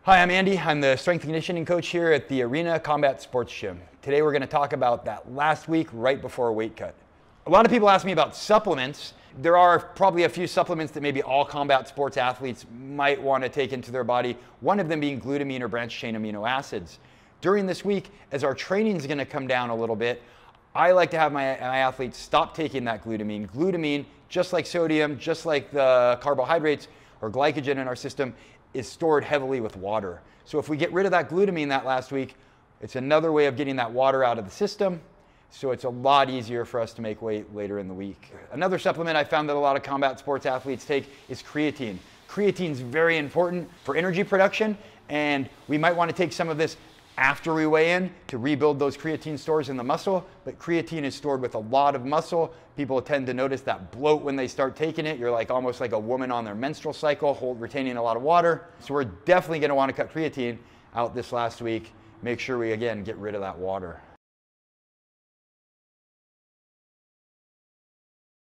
Hi, I'm Andy. I'm the strength and conditioning coach here at the Arena Combat Sports Gym. Today we're going to talk about that last week right before a weight cut. A lot of people ask me about supplements. There are probably a few supplements that maybe all combat sports athletes might want to take into their body, one of them being glutamine or branched chain amino acids. During this week, as our training is going to come down a little bit, I like to have my athletes stop taking that glutamine. Glutamine, just like sodium, just like the carbohydrates or glycogen in our system, is stored heavily with water. So if we get rid of that glutamine that last week, it's another way of getting that water out of the system. So it's a lot easier for us to make weight later in the week. Another supplement I found that a lot of combat sports athletes take is creatine. Creatine is very important for energy production, and we might want to take some of this after we weigh in to rebuild those creatine stores in the muscle, but creatine is stored with a lot of muscle. People tend to notice that bloat when they start taking it. You're like almost like a woman on their menstrual cycle, retaining a lot of water. So we're definitely going to want to cut creatine out this last week. Make sure we, again, get rid of that water.